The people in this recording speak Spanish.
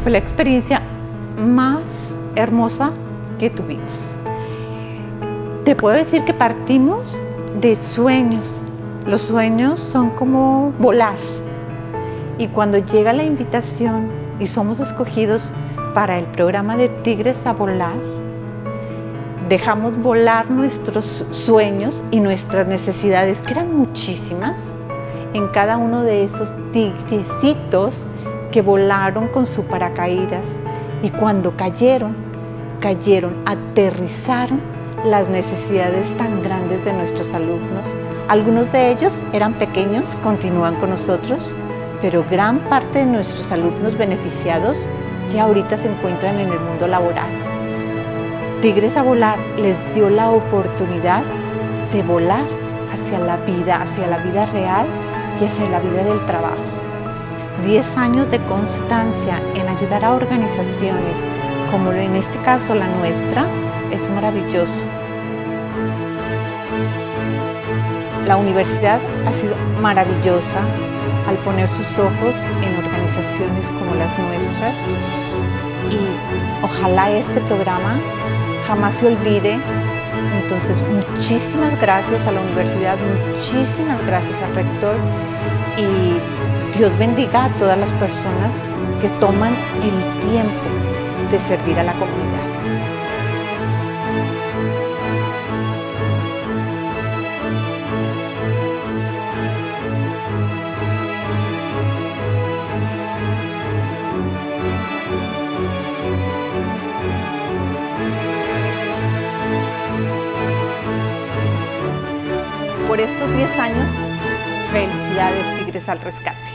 fue la experiencia más hermosa que tuvimos. Te puedo decir que partimos de sueños. Los sueños son como volar. Y cuando llega la invitación y somos escogidos para el programa de Tigres a Volar, dejamos volar nuestros sueños y nuestras necesidades, que eran muchísimas, en cada uno de esos tigrecitos que volaron con su paracaídas. Y cuando cayeron, aterrizaron las necesidades tan grandes de nuestros alumnos. Algunos de ellos eran pequeños, continúan con nosotros, pero gran parte de nuestros alumnos beneficiados ya ahorita se encuentran en el mundo laboral. Tigres a Volar les dio la oportunidad de volar hacia la vida real y hacia la vida del trabajo. 10 años de constancia en ayudar a organizaciones, como en este caso la nuestra, es maravilloso. La universidad ha sido maravillosa al poner sus ojos en organizaciones como las nuestras, y ojalá este programa jamás se olvide. Entonces, muchísimas gracias a la universidad, muchísimas gracias al rector, y Dios bendiga a todas las personas que toman el tiempo de servir a la comunidad. Por estos 10 años, felicidades, Tigres al Rescate.